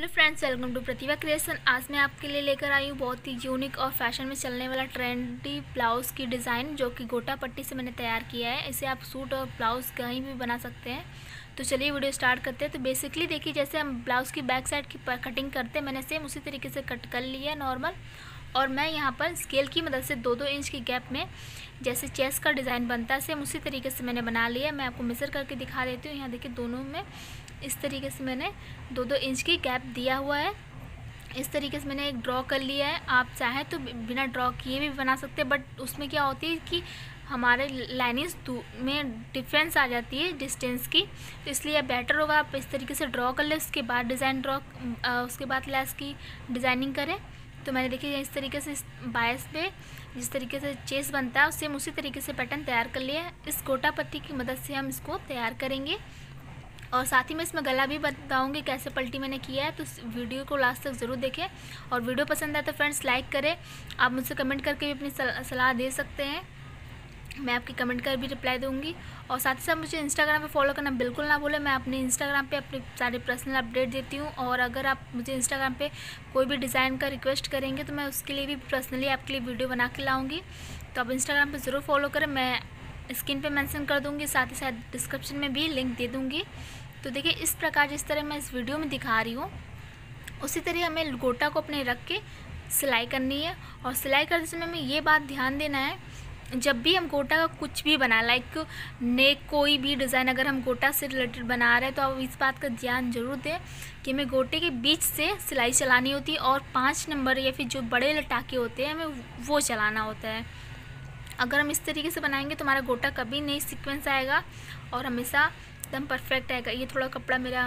Hello friends, welcome to Pratibha creation. आज मैं आपके लिए लेकर आई हूँ बहुत ही यूनिक और फैशन में चलने वाला ट्रेंडी ब्लाउज़ की डिज़ाइन, जो कि गोटा पट्टी से मैंने तैयार किया है। इसे आप सूट और ब्लाउज़ कहीं भी बना सकते हैं। तो चलिए वीडियो स्टार्ट करते हैं। तो बेसिकली देखिए, जैसे हम ब्लाउज़ की बैक साइड की कटिंग करते हैं, मैंने सेम उसी तरीके से कट कर लिया है नॉर्मल। और मैं यहाँ पर स्केल की मदद से 2-2 इंच की गैप में जैसे चेस्ट का डिज़ाइन बनता है, सेम उसी तरीके से मैंने बना लिया है। मैं आपको मेज़र करके दिखा देती हूँ। यहाँ देखिए, दोनों में इस तरीके से मैंने 2-2 इंच की गैप दिया हुआ है। इस तरीके से मैंने एक ड्रॉ कर लिया है। आप चाहें तो बिना ड्रॉ किए भी बना सकते हैं, बट उसमें क्या होती है कि हमारे लाइनिंग्स में डिफरेंस आ जाती है डिस्टेंस की। तो इसलिए बेटर होगा आप इस तरीके से ड्रॉ कर लें, उसके बाद उसके बाद लेस की डिज़ाइनिंग करें। तो मैंने देखिए इस तरीके से बायस पे जिस तरीके से चेस्ट बनता है, सेम उसी तरीके से पैटर्न तैयार कर लिया है। इस गोटा पट्टी की मदद से हम इसको तैयार करेंगे और साथ ही मैं इसमें गला भी बताऊंगी कैसे पल्टी मैंने किया है। तो वीडियो को लास्ट तक ज़रूर देखें, और वीडियो पसंद आए तो फ्रेंड्स लाइक करें। आप मुझसे कमेंट करके भी अपनी सलाह दे सकते हैं, मैं आपकी कमेंट कर भी रिप्लाई दूंगी। और साथ ही साथ मुझे इंस्टाग्राम पे फॉलो करना बिल्कुल ना भूलें। मैं अपने इंस्टाग्राम पे अपने सारे पर्सनल अपडेट देती हूँ, और अगर आप मुझे इंस्टाग्राम पे कोई भी डिज़ाइन का रिक्वेस्ट करेंगे तो मैं उसके लिए भी पर्सनली आपके लिए वीडियो बना के लाऊँगी। तो आप इंस्टाग्राम पर ज़रूर फॉलो करें, मैं स्क्रीन पर मैंसन कर दूँगी, साथ ही साथ डिस्क्रिप्शन में भी लिंक दे दूँगी। तो देखिए, इस प्रकार जिस तरह मैं इस वीडियो में दिखा रही हूँ, उसी तरह हमें गोटा को अपने रख के सिलाई करनी है। और सिलाई करते समय हमें ये बात ध्यान देना है, जब भी हम गोटा का कुछ भी बना, लाइक नेक कोई भी डिज़ाइन अगर हम गोटा से रिलेटेड बना रहे हैं, तो आप इस बात का ध्यान जरूर दें कि हमें गोटे के बीच से सिलाई चलानी होती है, और 5 नंबर या फिर जो बड़े लटाके होते हैं हमें वो चलाना होता है। अगर हम इस तरीके से बनाएंगे तो हमारा गोटा कभी नहीं सीक्वेंस आएगा और हमेशा एकदम परफेक्ट आएगा। ये थोड़ा कपड़ा मेरा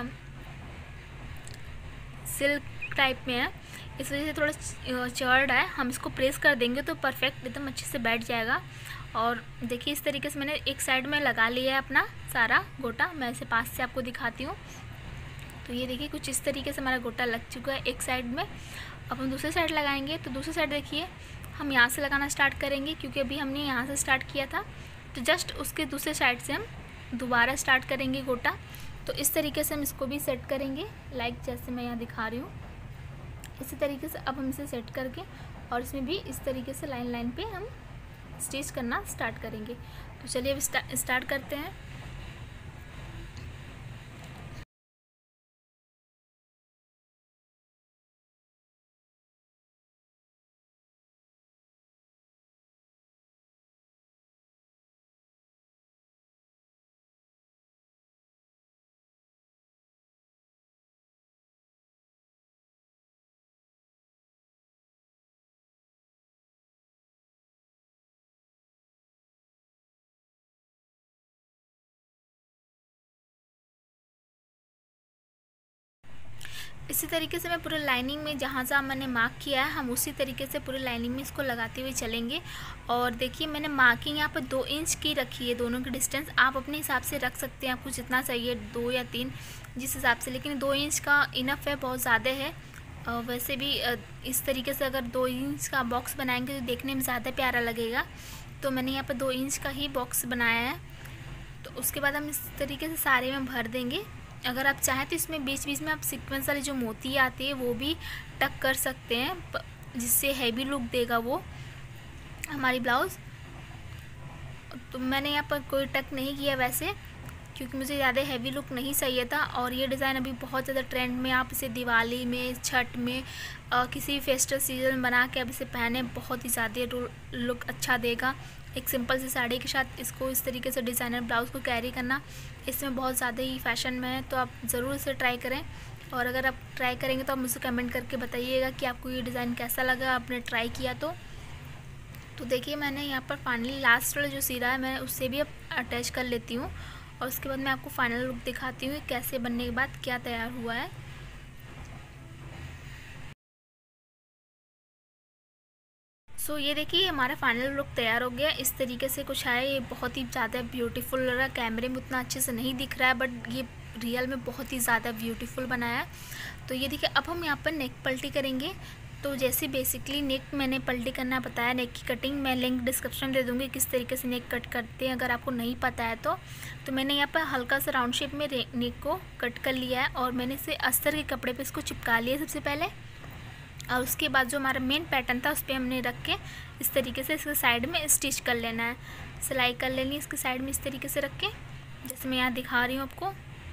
सिल्क टाइप में है, इस वजह से थोड़ा चौड़ा है। हम इसको प्रेस कर देंगे तो परफेक्ट एकदम अच्छे से बैठ जाएगा। और देखिए, इस तरीके से मैंने एक साइड में लगा लिया है अपना सारा गोटा। मैं इसे पास से आपको दिखाती हूँ। तो ये देखिए, कुछ इस तरीके से हमारा गोटा लग चुका है एक साइड में। अब हम दूसरी साइड लगाएंगे। तो दूसरी साइड देखिए, हम यहाँ से लगाना स्टार्ट करेंगे, क्योंकि अभी हमने यहाँ से स्टार्ट किया था। तो जस्ट उसके दूसरे साइड से हम दोबारा स्टार्ट करेंगे गोटा। तो इस तरीके से हम इसको भी सेट करेंगे, लाइक जैसे मैं यहाँ दिखा रही हूँ इसी तरीके से। अब हम इसे सेट करके और इसमें भी इस तरीके से लाइन लाइन पे हम स्टिच करना स्टार्ट करेंगे। तो चलिए अब स्टार्ट करते हैं। इसी तरीके से मैं पूरे लाइनिंग में जहाँ जहाँ मैंने मार्क किया है, हम उसी तरीके से पूरे लाइनिंग में इसको लगाते हुए चलेंगे। और देखिए, मैंने मार्किंग यहाँ पर 2 इंच की रखी है, दोनों की डिस्टेंस आप अपने हिसाब से रख सकते हैं, आपको जितना चाहिए 2 या 3 जिस हिसाब से, लेकिन 2 इंच का इनफ है, बहुत ज़्यादा है। वैसे भी इस तरीके से अगर 2 इंच का बॉक्स बनाएंगे तो देखने में ज़्यादा प्यारा लगेगा। तो मैंने यहाँ पर 2 इंच का ही बॉक्स बनाया है। तो उसके बाद हम इस तरीके से सारे में भर देंगे। अगर आप चाहें तो इसमें बीच बीच में आप सीक्वेंस वाली जो मोती आती है वो भी टक कर सकते हैं, जिससे हैवी लुक देगा वो हमारी ब्लाउज़। तो मैंने यहाँ पर कोई टक नहीं किया वैसे, क्योंकि मुझे ज़्यादा हैवी लुक नहीं चाहिए था। और ये डिज़ाइन अभी बहुत ज़्यादा ट्रेंड में, आप इसे दिवाली में, छठ में, किसी फेस्टिवल सीजन में बना के अब इसे पहने, बहुत ही ज़्यादा लुक अच्छा देगा। एक सिंपल सी साड़ी के साथ इसको इस तरीके से डिज़ाइनर ब्लाउज़ को कैरी करना, इसमें बहुत ज़्यादा ही फैशन में है। तो आप ज़रूर इसे ट्राई करें, और अगर आप ट्राई करेंगे तो आप मुझे कमेंट करके बताइएगा कि आपको ये डिज़ाइन कैसा लगा, आपने ट्राई किया तो देखिए, मैंने यहाँ पर फाइनली लास्ट वाला जो सिरा है मैं उससे भी अब अटैच कर लेती हूँ, और उसके बाद मैं आपको फाइनल लुक दिखाती हूँ कैसे बनने के बाद क्या तैयार हुआ है। सो ये देखिए, हमारा फाइनल लुक तैयार हो गया। इस तरीके से कुछ है, ये बहुत ही ज़्यादा ब्यूटीफुल लग रहा है। कैमरे में उतना अच्छे से नहीं दिख रहा है, बट ये रियल में बहुत ही ज़्यादा ब्यूटीफुल बनाया है। तो ये देखिए, अब हम यहाँ पर नेक पल्टी करेंगे। तो जैसे बेसिकली नेक मैंने पल्टी करना बताया, नेक की कटिंग मैं लिंक डिस्क्रिप्शन में दे दूँगी किस तरीके से नेक कट करते हैं, अगर आपको नहीं पता है तो मैंने यहाँ पर हल्का सा राउंड शेप में नेक को कट कर लिया है और मैंने इसे अस्तर के कपड़े पे इसको चिपका लिया सबसे पहले। और उसके बाद जो हमारा मेन पैटर्न था उस पर हमने रख के इस तरीके से इसके साइड में स्टिच कर लेना है, सिलाई कर लेनी है इसके साइड में इस तरीके से रख के, जैसे मैं यहाँ दिखा रही हूँ आपको।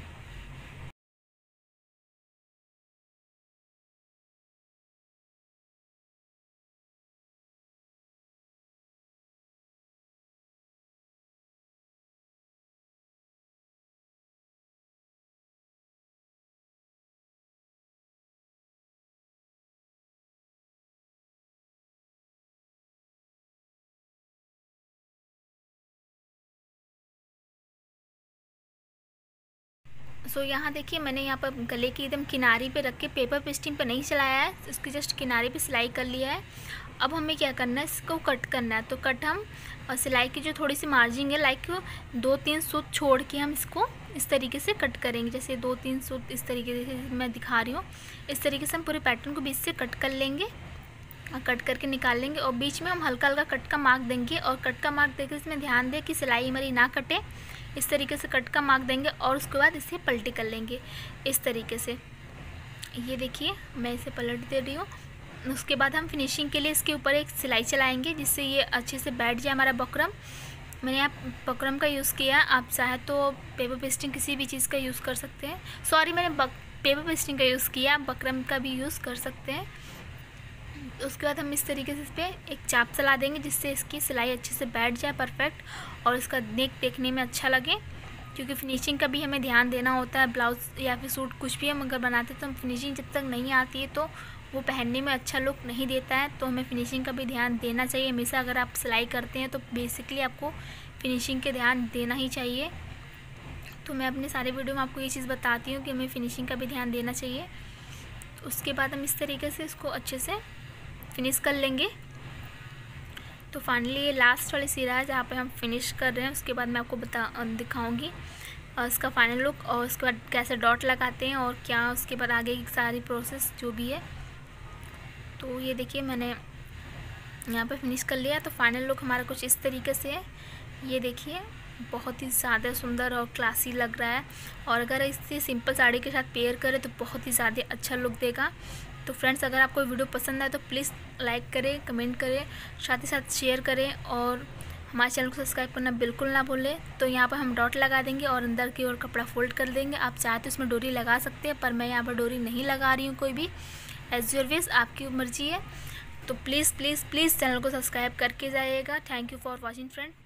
सो यहाँ देखिए मैंने यहाँ पर गले की एकदम किनारे पे रख के पेपर पेस्टिंग पे नहीं चलाया है, इसके जस्ट किनारे पे सिलाई कर लिया है। अब हमें क्या करना है, इसको कट करना है। तो कट हम सिलाई की जो थोड़ी सी मार्जिन है लाइक 2-3 सूत छोड़ के हम इसको इस तरीके से कट करेंगे, जैसे 2-3 सूत इस तरीके से मैं दिखा रही हूँ। इस तरीके से हम पूरे पैटर्न को बीच से कट कर लेंगे और कट करके निकाल लेंगे और बीच में हम हल्का हल्का कट का मार्क देंगे और कट का मार्क देकर इसमें ध्यान दें कि सिलाई हमारी ना कटे, इस तरीके से कट का मार्क देंगे और उसके बाद इसे पलटी कर लेंगे इस तरीके से। ये देखिए मैं इसे पलट दे रही हूँ। उसके बाद हम फिनिशिंग के लिए इसके ऊपर एक सिलाई चलाएंगे जिससे ये अच्छे से बैठ जाए हमारा बकरम। मैंने यहाँ बकरम का यूज़ किया, आप चाहे तो पेपर पेस्टिंग किसी भी चीज़ का यूज़ कर सकते हैं। सॉरी मैंने पेपर पेस्टिंग का यूज़ किया, बकरम का भी यूज़ कर सकते हैं। उसके बाद हम इस तरीके से इस पर एक चाप चला देंगे जिससे इसकी सिलाई अच्छे से बैठ जाए परफेक्ट और इसका नेक देखने में अच्छा लगे, क्योंकि फिनिशिंग का भी हमें ध्यान देना होता है। ब्लाउज़ या फिर सूट कुछ भी हम अगर बनाते तो हम फिनिशिंग जब तक नहीं आती है तो वो पहनने में अच्छा लुक नहीं देता है, तो हमें फिनिशिंग का भी ध्यान देना चाहिए हमेशा। अगर आप सिलाई करते हैं तो बेसिकली आपको फिनिशिंग के ध्यान देना ही चाहिए। तो मैं अपने सारे वीडियो में आपको ये चीज़ बताती हूँ कि हमें फिनिशिंग का भी ध्यान देना चाहिए। उसके बाद हम इस तरीके से इसको अच्छे से फिनिश कर लेंगे। तो फाइनली ये लास्ट वाली सिरा है जहाँ पे हम फिनिश कर रहे हैं। उसके बाद मैं आपको दिखाऊंगी इसका फाइनल लुक और उसके बाद कैसे डॉट लगाते हैं और क्या उसके बाद आगे की सारी प्रोसेस जो भी है। तो ये देखिए मैंने यहाँ पे फिनिश कर लिया। तो फाइनल लुक हमारा कुछ इस तरीके से है। ये देखिए बहुत ही ज़्यादा सुंदर और क्लासी लग रहा है और अगर इसे सिंपल साड़ी के साथ पेयर करें तो बहुत ही ज़्यादा अच्छा लुक देगा। तो फ्रेंड्स अगर आपको वीडियो पसंद आए तो प्लीज़ लाइक करें, कमेंट करें, साथ ही साथ शेयर करें और हमारे चैनल को सब्सक्राइब करना बिल्कुल ना भूलें। तो यहाँ पर हम डॉट लगा देंगे और अंदर की ओर कपड़ा फोल्ड कर देंगे। आप चाहे तो इसमें डोरी लगा सकते हैं पर मैं यहाँ पर डोरी नहीं लगा रही हूँ कोई भी, एज योर विश, आपकी मर्जी है। तो प्लीज़ प्लीज़ प्लीज़ चैनल को सब्सक्राइब करके जाइएगा। Thank you for watching friend.